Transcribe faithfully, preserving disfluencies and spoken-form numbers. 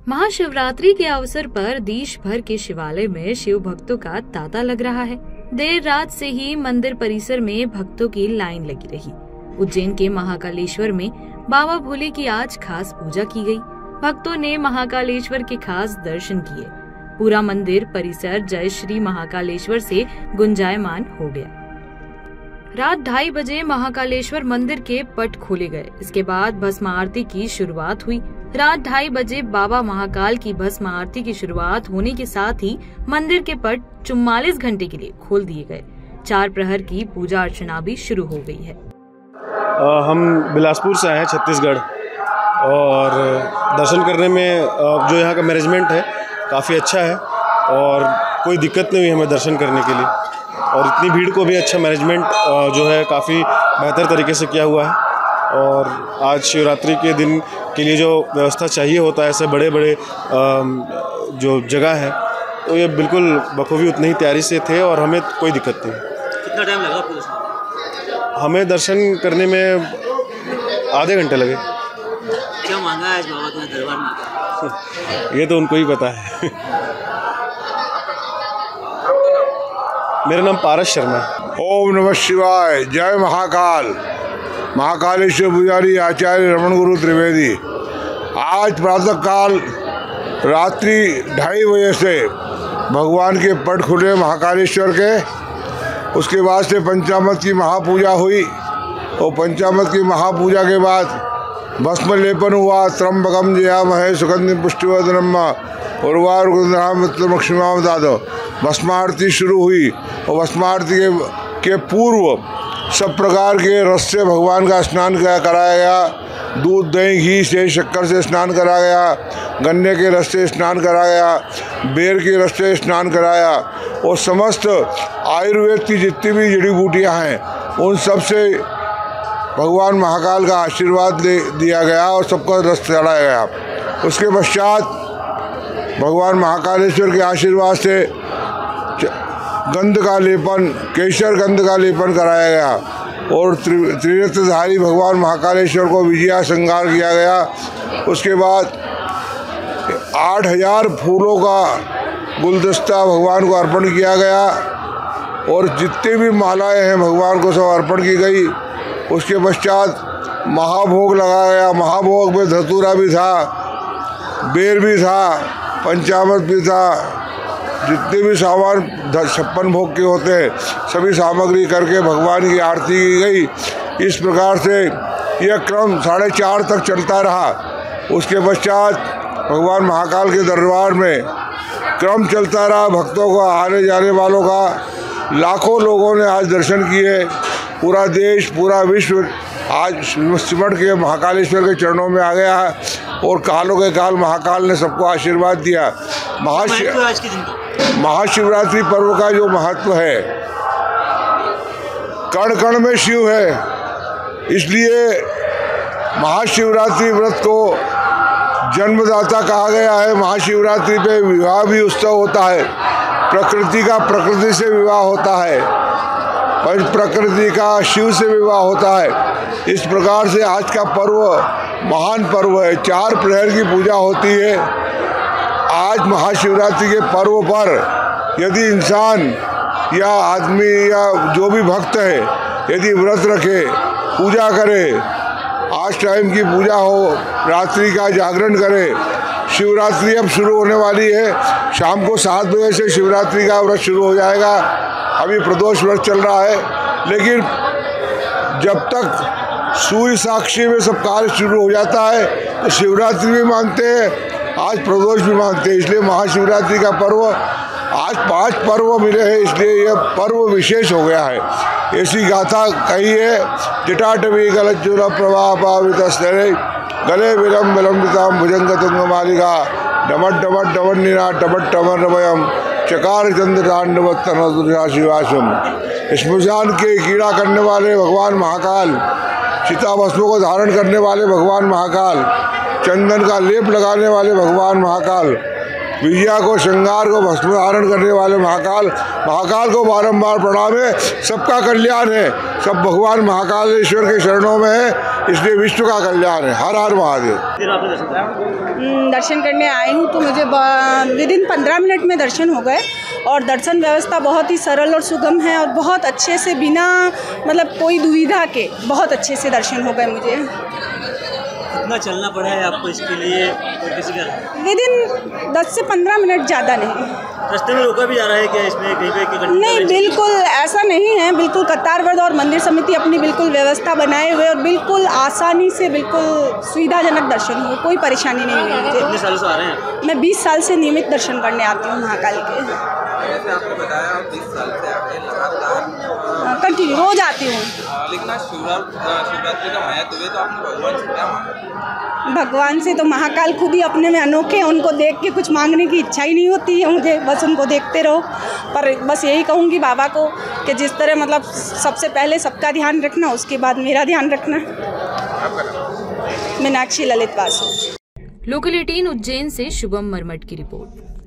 महाशिवरात्रि के अवसर पर देश भर के शिवालय में शिव भक्तों का तांता लग रहा है। देर रात से ही मंदिर परिसर में भक्तों की लाइन लगी रही। उज्जैन के महाकालेश्वर में बाबा भोले की आज खास पूजा की गई। भक्तों ने महाकालेश्वर के खास दर्शन किए। पूरा मंदिर परिसर जय श्री महाकालेश्वर से गुंजायमान हो गया। रात ढाई बजे महाकालेश्वर मंदिर के पट खोले गए। इसके बाद भस्म आरती की शुरुआत हुई। रात ढाई बजे बाबा महाकाल की भस्म आरती की शुरुआत होने के साथ ही मंदिर के पट चौवालीस घंटे के लिए खोल दिए गए। चार प्रहर की पूजा अर्चना भी शुरू हो गई है। आ, हम बिलासपुर से आए हैं, छत्तीसगढ़, और दर्शन करने में जो यहाँ का मैनेजमेंट है काफ़ी अच्छा है और कोई दिक्कत नहीं हुई हमें दर्शन करने के लिए। और इतनी भीड़ को भी अच्छा मैनेजमेंट जो है काफ़ी बेहतर तरीके से किया हुआ है। और आज शिवरात्रि के दिन के लिए जो व्यवस्था चाहिए होता है ऐसे बड़े बड़े जो जगह है, तो ये बिल्कुल बखूबी उतनी ही तैयारी से थे और हमें कोई दिक्कत नहीं। कितना टाइम लगा पूरा? हमें दर्शन करने में आधे घंटे लगे। क्या मांगा है आज बाबा के दरबार में? ये तो उनको ही पता है। मेरा नाम पारस शर्मा है। ओम नमः शिवाय। जय महाकाल। महाकालेश्वर पुजारी आचार्य रमन गुरु त्रिवेदी। आज प्रातः काल रात्रि ढाई बजे से भगवान के पट खुले महाकालेश्वर के। उसके बाद से पंचामृत की महापूजा हुई और पंचामृत की महापूजा के बाद भस्म लेपन हुआ। त्र्यंबकम जयामहे सुगंधिं पुष्टिवर्धनम् उर्वारुकमित्रमक्षिमां दादो। भस्मारती शुरू हुई और भस्मारती के, के पूर्व सब प्रकार के रस से भगवान का स्नान कराया गया। दूध, दही, घी से, शक्कर से स्नान कराया गया। गन्ने के रस से स्नान कराया गया। बेर के रस से स्नान कराया और समस्त आयुर्वेद की जितनी भी जड़ी बूटियाँ हैं उन सब से भगवान महाकाल का आशीर्वाद दे दिया गया और सबका रस चढ़ाया गया। उसके पश्चात भगवान महाकालेश्वर के आशीर्वाद से गंध का लेपन, केसर गंध का लेपन कराया गया और त्रिनेत्रधारी भगवान महाकालेश्वर को विजया श्रृंगार किया गया। उसके बाद आठ हजार फूलों का गुलदस्ता भगवान को अर्पण किया गया और जितने भी मालाएं हैं भगवान को सब अर्पण की गई। उसके पश्चात महाभोग लगाया गया। महाभोग में धतूरा भी था, बेर भी था, पंचामृत भी था, जितने भी सामान छप्पन भोग के होते हैं सभी सामग्री करके भगवान की आरती की गई। इस प्रकार से यह क्रम साढ़े चार तक चलता रहा। उसके पश्चात भगवान महाकाल के दरबार में क्रम चलता रहा। भक्तों का, आने जाने वालों का लाखों लोगों ने आज दर्शन किए। पूरा देश, पूरा विश्व आज सिमट के महाकालेश्वर के चरणों में आ गया है और कालों के काल महाकाल ने सबको आशीर्वाद दिया। महाशिव आज के दिन का महाशिवरात्रि पर्व का जो महत्व है, कण कण में शिव है, इसलिए महाशिवरात्रि व्रत को जन्मदाता कहा गया है। महाशिवरात्रि पे विवाह भी उत्सव होता है। प्रकृति का प्रकृति से विवाह होता है, पंच प्रकृति का शिव से विवाह होता है। इस प्रकार से आज का पर्व महान पर्व है। चार प्रहर की पूजा होती है। आज महाशिवरात्रि के पर्व पर यदि इंसान या आदमी या जो भी भक्त है यदि व्रत रखे, पूजा करे, आज टाइम की पूजा हो, रात्रि का जागरण करे। शिवरात्रि अब शुरू होने वाली है। शाम को सात बजे से शिवरात्रि का व्रत शुरू हो जाएगा। अभी प्रदोष व्रत चल रहा है, लेकिन जब तक सूर्य साक्षी में सब कार्य शुरू हो जाता है तो शिवरात्रि भी मानते हैं, आज प्रदोष भी मानते हैं। इसलिए महाशिवरात्रि का पर्व, आज पांच पर्व मिले हैं, इसलिए यह पर्व विशेष हो गया है। ऐसी गाथा कही है, जटाटवी गलज्जुल प्रवाह पावित स्तरे गले विलम विलम्बिताम भुजंग तुंग मालिका डमट डमट डमट निरा डमट टमर रमयम चकार चंद्र तांडव तनुजा शिवाशम। स्मशान के कीड़ा करने वाले भगवान महाकाल, चिता भस्मों को धारण करने वाले भगवान महाकाल, चंदन का लेप लगाने वाले भगवान महाकाल, विजया को, श्रृंगार को भस्म धारण करने वाले महाकाल। महाकाल को बारंबार प्रणाम है। सबका कल्याण है, सब भगवान महाकालेश्वर के शरणों में है। इसलिए विश्व का कल्याण है। हर हर महादेव। फिर आपने दर्शन किया? दर्शन करने आई हूँ तो मुझे विद इन पंद्रह मिनट में दर्शन हो गए और दर्शन व्यवस्था बहुत ही सरल और सुगम है और बहुत अच्छे से बिना मतलब कोई दुविधा के बहुत अच्छे से दर्शन हो गए मुझे। कितना चलना पड़ा है आपको इसके लिए और किसी का? विद इन दस से पंद्रह मिनट, ज़्यादा नहीं। रास्ते में रोका भी जा रहा है क्या इसमें कहीं पे? कि नहीं, बिल्कुल ऐसा नहीं है। बिल्कुल कतारबद्ध और मंदिर समिति अपनी बिल्कुल व्यवस्था बनाए हुए और बिल्कुल आसानी से बिल्कुल सुविधाजनक दर्शन हुए, कोई परेशानी नहीं हुई मुझे। कितने सालों से आ रहे हैं? मैं बीस साल से नियमित दर्शन करने आती हूँ महाकाल के। जैसे आपने बताया आप बीस साल से आ रहे हैं लगातार, कंटिन्यू रोज आती हूँ। लेकिन आज शिवरात्रि का महत्व है तो आपने भगवान से क्या मांगा? भगवान से तो महाकाल खुद ही अपने में अनोखे हैं, उनको देख के कुछ मांगने की इच्छा ही नहीं होती है मुझे, बस उनको देखते रहो। पर बस यही कहूँगी बाबा को कि जिस तरह मतलब सबसे पहले सबका ध्यान रखना, उसके बाद मेरा ध्यान रखना। मीनाक्षी ललित वासु। लोकल एटीन उज्जैन से शुभम मरमट की रिपोर्ट।